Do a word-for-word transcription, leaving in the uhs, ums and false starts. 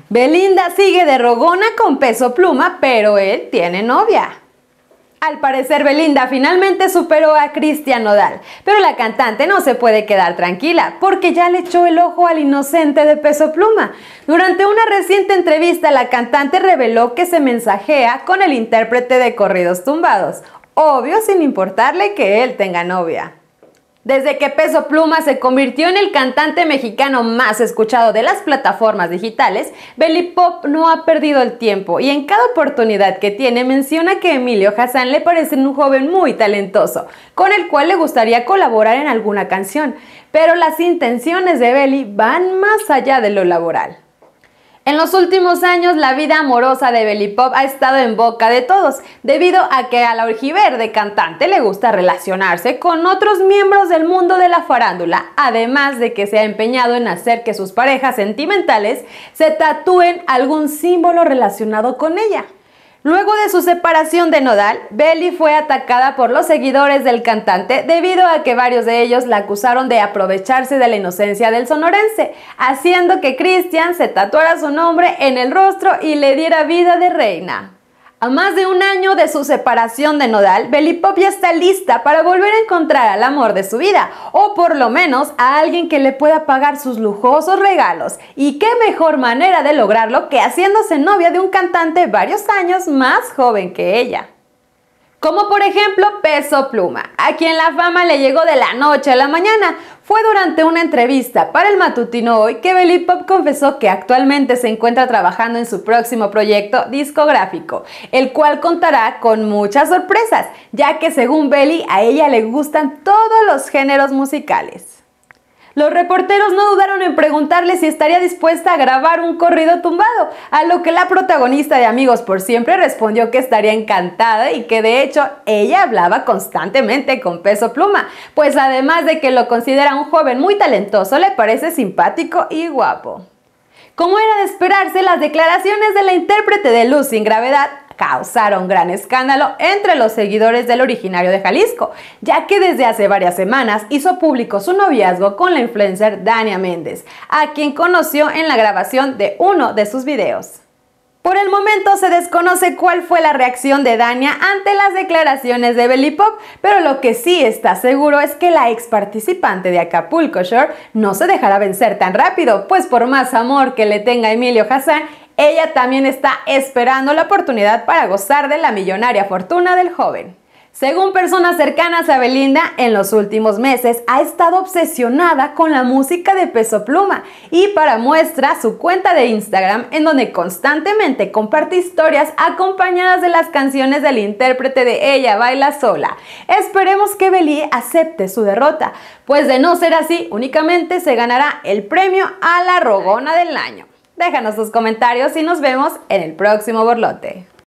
Belinda sigue de rogona con Peso Pluma, pero él tiene novia. Al parecer, Belinda finalmente superó a Cristian Nodal, pero la cantante no se puede quedar tranquila porque ya le echó el ojo al inocente de Peso Pluma. Durante una reciente entrevista, la cantante reveló que se mensajea con el intérprete de corridos tumbados, obvio sin importarle que él tenga novia. Desde que Peso Pluma se convirtió en el cantante mexicano más escuchado de las plataformas digitales, Belipop no ha perdido el tiempo y en cada oportunidad que tiene menciona que Emilio Hassan le parece un joven muy talentoso, con el cual le gustaría colaborar en alguna canción, pero las intenciones de Beli van más allá de lo laboral. En los últimos años, la vida amorosa de Belipop ha estado en boca de todos, debido a que a la orgiverde cantante le gusta relacionarse con otros miembros del mundo de la farándula, además de que se ha empeñado en hacer que sus parejas sentimentales se tatúen algún símbolo relacionado con ella. Luego de su separación de Nodal, Beli fue atacada por los seguidores del cantante debido a que varios de ellos la acusaron de aprovecharse de la inocencia del sonorense, haciendo que Cristian se tatuara su nombre en el rostro y le diera vida de reina. A más de un año de su separación de Nodal, Belipop ya está lista para volver a encontrar al amor de su vida, o por lo menos a alguien que le pueda pagar sus lujosos regalos. Y qué mejor manera de lograrlo que haciéndose novia de un cantante varios años más joven que ella. Como por ejemplo Peso Pluma, a quien la fama le llegó de la noche a la mañana. Fue durante una entrevista para el matutino Hoy que Belipop confesó que actualmente se encuentra trabajando en su próximo proyecto discográfico, el cual contará con muchas sorpresas, ya que según Beli a ella le gustan todos los géneros musicales. Los reporteros no dudaron en preguntarle si estaría dispuesta a grabar un corrido tumbado, a lo que la protagonista de Amigos por Siempre respondió que estaría encantada y que de hecho ella hablaba constantemente con Peso Pluma, pues además de que lo considera un joven muy talentoso, le parece simpático y guapo. Como era de esperarse, las declaraciones de la intérprete de Luz sin Gravedad causaron gran escándalo entre los seguidores del originario de Jalisco, ya que desde hace varias semanas hizo público su noviazgo con la influencer Dania Méndez, a quien conoció en la grabación de uno de sus videos. Por el momento se desconoce cuál fue la reacción de Dania ante las declaraciones de Belipop, pero lo que sí está seguro es que la ex participante de Acapulco Shore no se dejará vencer tan rápido, pues por más amor que le tenga Emilio Hassan, ella también está esperando la oportunidad para gozar de la millonaria fortuna del joven. Según personas cercanas a Belinda, en los últimos meses ha estado obsesionada con la música de Peso Pluma y para muestra su cuenta de Instagram, en donde constantemente comparte historias acompañadas de las canciones del intérprete de Ella Baila Sola. Esperemos que Beli acepte su derrota, pues de no ser así, únicamente se ganará el premio a la rogona del año. Déjanos tus comentarios y nos vemos en el próximo borlote.